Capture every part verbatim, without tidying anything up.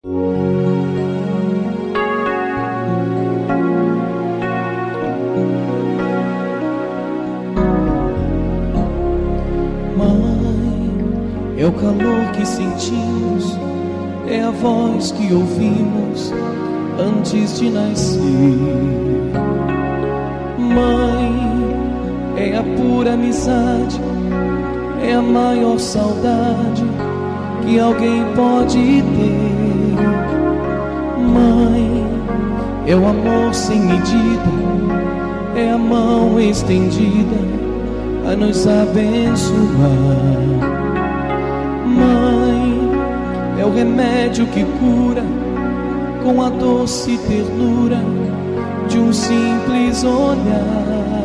É o calor que sentimos, é a voz que ouvimos antes de nascer. Mãe, é a pura amizade, é a maior saudade que alguém pode ter. Mãe, é o amor sem medida, é a mão estendida a nos abençoar. Mãe, é o remédio que cura com a doce ternura de um simples olhar.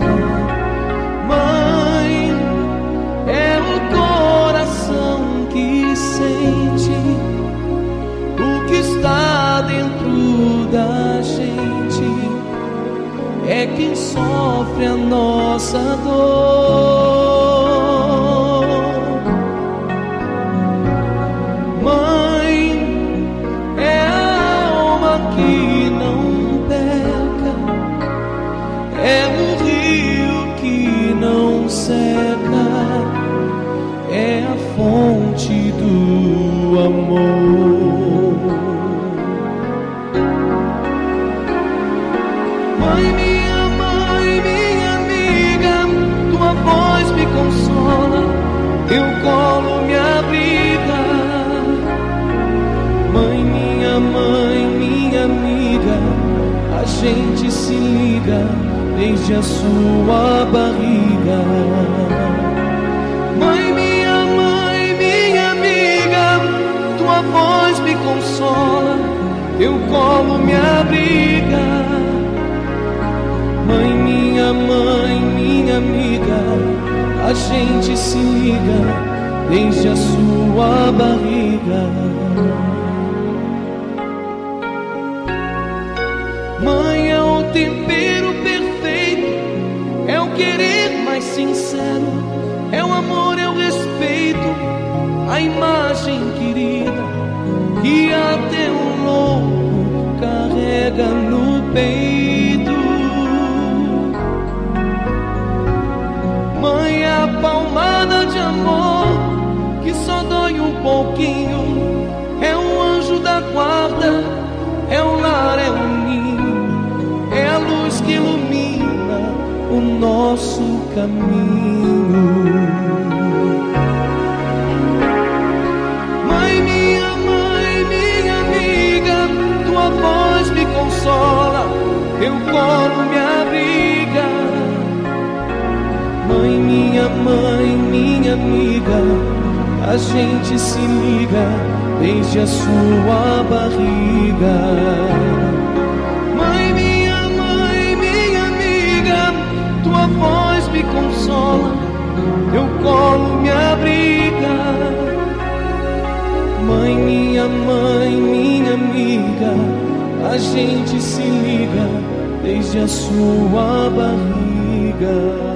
Mãe, é o coração que sente o que está dentro da gente, é quem sofre a nossa dor. É um rio que não seca, é a fonte do amor. Mãe, minha mãe, minha amiga, tua voz me consola, teu colo me abriga. Mãe, minha mãe, minha amiga, a gente se liga desde a sua barriga. Mãe, minha mãe, minha amiga, tua voz me consola, teu colo me abriga. Mãe, minha mãe, minha amiga, a gente se liga desde a sua barriga. Mãe, é o tempero perfeito, é o querer mais sincero, é o amor, é o respeito, a imagem querida que até um louco carrega no peito. Mãe, é a palmada de amor que só dói um pouquinho, é o anjo da guarda, é o lar, é o ninho, é a luz que ilumina o nosso caminho. Mãe, minha mãe, minha amiga, tua voz me consola, teu colo me abriga. Mãe, minha mãe, minha amiga, a gente se liga desde a sua barriga. Mãe, minha mãe, minha amiga, tua voz me consola, teu colo me abriga. Mãe, minha mãe, minha amiga, a gente se liga desde a sua barriga.